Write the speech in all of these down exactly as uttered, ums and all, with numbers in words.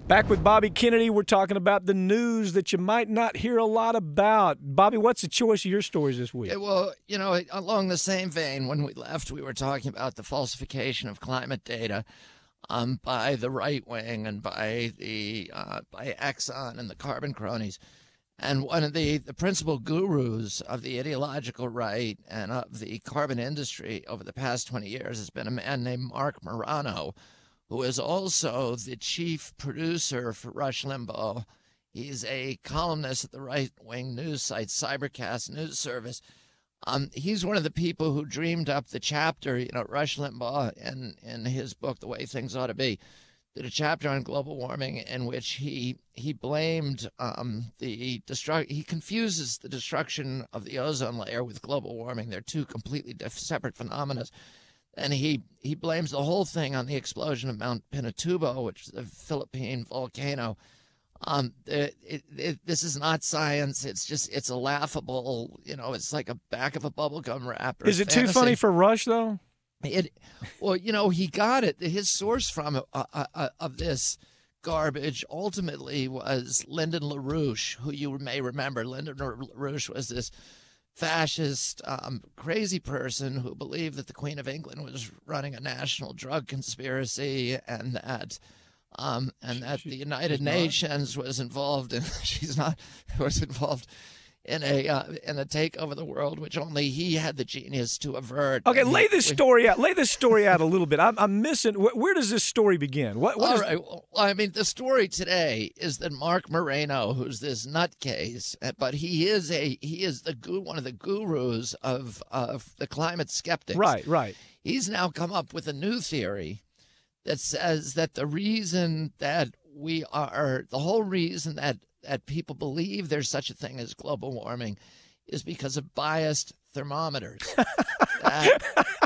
Back with Bobby Kennedy, we're talking about the news that you might not hear a lot about. Bobby, what's the choice of your stories this week? Yeah, well, you know, along the same vein, when we left, we were talking about the falsification of climate data um, by the right wing and by the uh, by Exxon and the carbon cronies. And one of the, the principal gurus of the ideological right and of the carbon industry over the past twenty years has been a man named Mark Morano, who is also the chief producer for Rush Limbaugh. He's a columnist at the right-wing news site Cybercast News Service. Um, he's one of the people who dreamed up the chapter, you know, Rush Limbaugh, in, in his book, The Way Things Ought to Be, did a chapter on global warming in which he he blamed um, the destruct. He confuses the destruction of the ozone layer with global warming. They're two completely diff- separate phenomena. And he, he blames the whole thing on the explosion of Mount Pinatubo, which is a Philippine volcano. Um, it, it, it, this is not science. It's just, it's a laughable, you know, it's like a back of a bubblegum wrapper. Is it fantasy. too funny for Rush, though? It, well, you know, he got it. His source from uh, uh, of this garbage ultimately was Lyndon LaRouche, who you may remember. Lyndon LaRouche was this fascist, um, crazy person who believed that the Queen of England was running a national drug conspiracy, and that um, and that the United Nations was involved in. She's not was involved in a uh, in a takeover of the world, which only he had the genius to avert. Okay, and lay he, this story out. Lay this story out a little bit. I'm, I'm missing. Where, where does this story begin? What? what all is, right. Well, I mean, the story today is that Mark Moreno, who's this nutcase, but he is a he is the gu- one of the gurus of of the climate skeptics. Right, right. He's now come up with a new theory that says that the reason that we are the whole reason that that people believe there's such a thing as global warming is because of biased thermometers. that,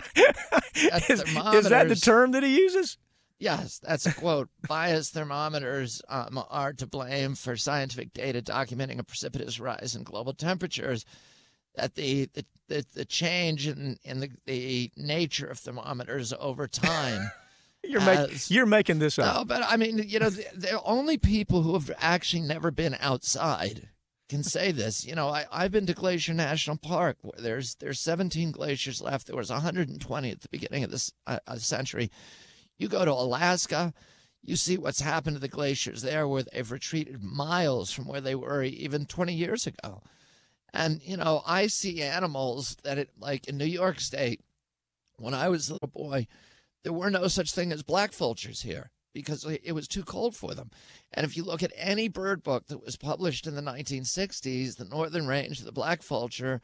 that is, thermometers. Is that the term that he uses? Yes, that's a quote. Biased thermometers um, are to blame for scientific data documenting a precipitous rise in global temperatures. That the the, the, the change in, in the, the nature of thermometers over time. You're, make, you're making this up. No, but I mean, you know, the, the only people who have actually never been outside can say this. You know, I, I've been to Glacier National Park. Where there's there's seventeen glaciers left. There was one hundred twenty at the beginning of this uh, century. You go to Alaska, you see what's happened to the glaciers there, where they've retreated miles from where they were even twenty years ago. And, you know, I see animals that, it, like in New York State, when I was a little boy, there were no such thing as black vultures here because it was too cold for them. And if you look at any bird book that was published in the nineteen sixties, the northern range of the black vulture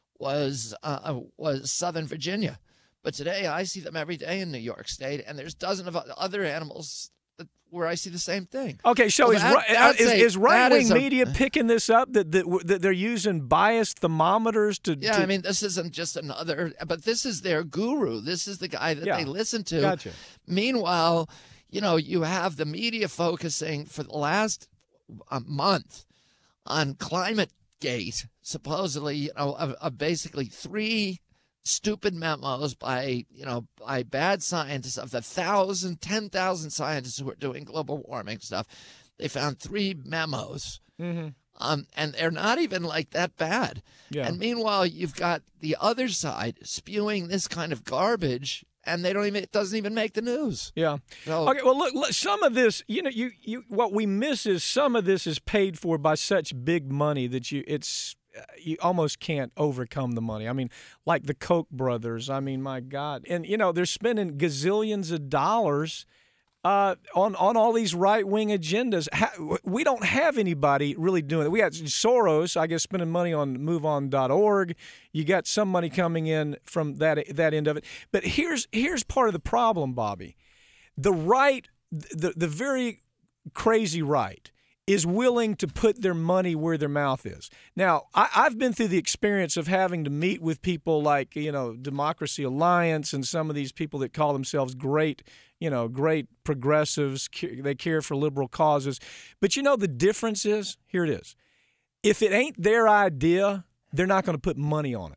was uh, was Southern Virginia. But today I see them every day in New York State, and there's dozens of other animals that, where I see the same thing. Okay, so well, is, that, is, a, is right-wing a, media picking this up, that, that that they're using biased thermometers to... Yeah, to... I mean, this isn't just another... But this is their guru. This is the guy that yeah, they listen to. Gotcha. Meanwhile, you know, you have the media focusing for the last uh, month on ClimateGate, supposedly, you know, of, of basically three stupid memos by, you know, by bad scientists. Of the thousand, ten thousand scientists who are doing global warming stuff, they found three memos. Mm-hmm. Um, and they're not even like that bad. Yeah. And meanwhile, you've got the other side spewing this kind of garbage, and they don't even, it doesn't even make the news. Yeah. So, okay. Well, look, look, some of this, you know, you, you, what we miss is some of this is paid for by such big money that you, it's, you almost can't overcome the money. I mean, like the Koch brothers. I mean, my God. And, you know, they're spending gazillions of dollars uh, on, on all these right-wing agendas. Ha- we don't have anybody really doing it. We got Soros, I guess, spending money on move on dot org. You got some money coming in from that that end of it. But here's here's part of the problem, Bobby. The right, the the very crazy right, is willing to put their money where their mouth is. Now, I, I've been through the experience of having to meet with people like, you know, Democracy Alliance and some of these people that call themselves great, you know, great progressives. They care for liberal causes. But you know the difference is, here it is. If it ain't their idea, they're not going to put money on it.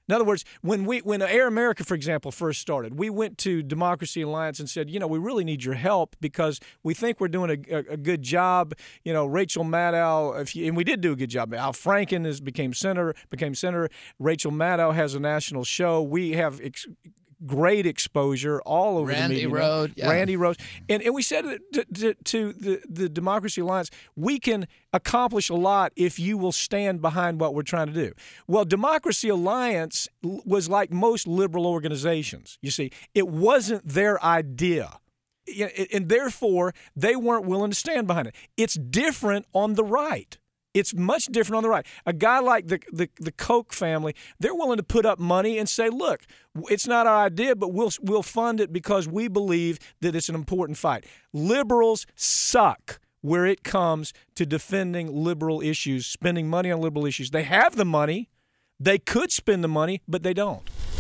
In other words, when we when Air America, for example, first started, we went to Democracy Alliance and said, you know, we really need your help because we think we're doing a, a, a good job. You know, Rachel Maddow, if you, and we did do a good job. Al Franken is became senator, became senator. Rachel Maddow has a national show. We have ex- great exposure all over Randy the media. Road, yeah. Randy Rose. And, and we said to, to, to the, the Democracy Alliance, we can accomplish a lot if you will stand behind what we're trying to do. Well, Democracy Alliance was like most liberal organizations. You see, it wasn't their idea. And therefore, they weren't willing to stand behind it. It's different on the right. It's much different on the right. A guy like the, the the Koch family, they're willing to put up money and say, look, it's not our idea, but we'll we'll fund it because we believe that it's an important fight. Liberals suck where it comes to defending liberal issues, spending money on liberal issues. They have the money. They could spend the money, but they don't.